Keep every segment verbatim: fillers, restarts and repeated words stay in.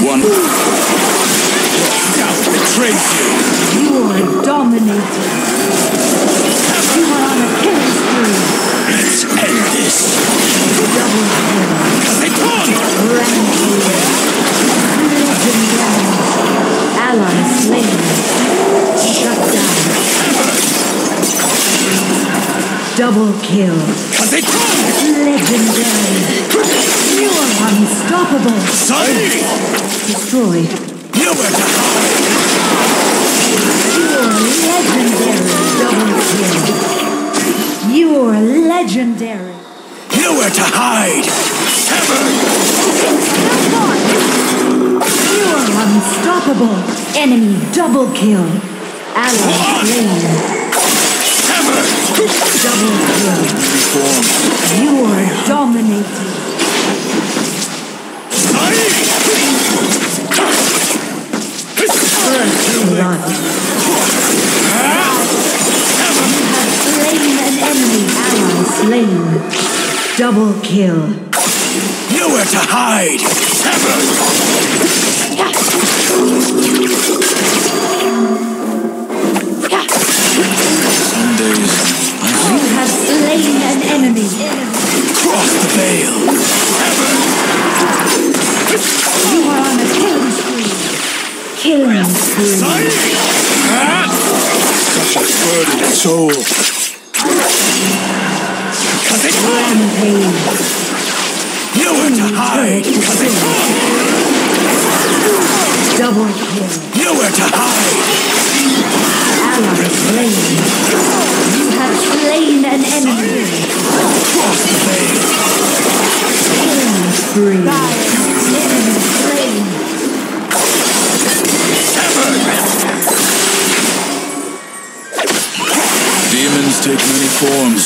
one. Doubt betrays you. You are dominated. You are on a killing spree. Let's end this. Double kill. Kazekon! Rampage. Legendary. Ally slain. Shut down. Double kill. Kazekon! Legendary. You are unstoppable. Sai! Destroyed. Nowhere to hide. You are legendary. Double kill. You are legendary. Nowhere to hide. Severed. You are unstoppable. Enemy double kill. Ally slain. Severed. Double kill. Reform. You are dominated. Sai! First blood. Slain an enemy. Ally slain. Double kill. Nowhere to hide. Severed. Some days I You have slain an enemy. cross the veil. Severed. You are on a killing spree. Killing spree. Sai! Such a burdened soul. Rampage. Nowhere to hide. Double kill. Nowhere to hide. Ally slain. You have slain an enemy. Cross the veil. Killing spree. Enemy slain. Demons take many forms.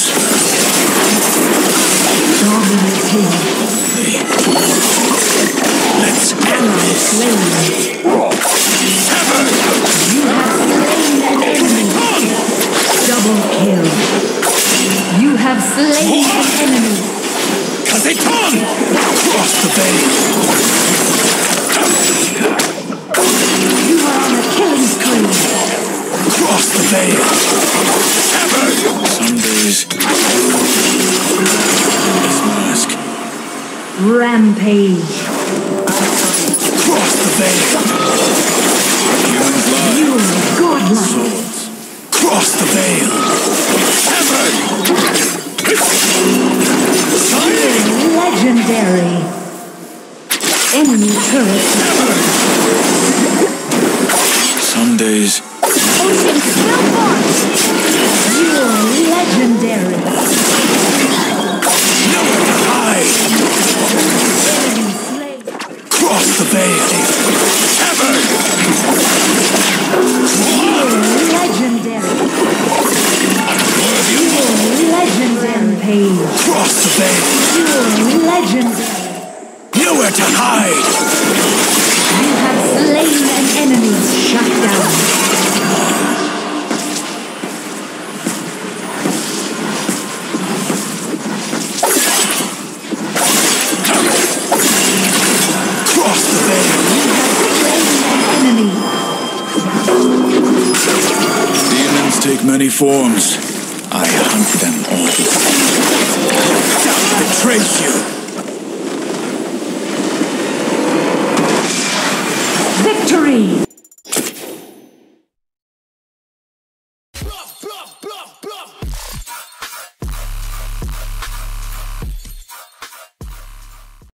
Dominating. Let's end Ally this. slain. Severed. You have slain an enemy. Double kill. You have slain an enemy. Kazekon! Cross the veil. You are on a killing spree. Cross the veil. Severed. Some days. This mask. Rampage. Cross the veil. Human blood. You are godlike. Swords. Cross the veil. Severed. Legendary. Enemy turret. Some days. Ocean Stillborn. You are legendary. Nowhere to hide. Enemy slain. Cross the veil. Severed. You are legendary. You are legendary. Page. Cross the veil. You are legendary. Nowhere to hide. You have slain an enemy. Shut down. Cross the veil. Enemy. Demons take many forms. I hunt them all. Doubt betrays you. Victory.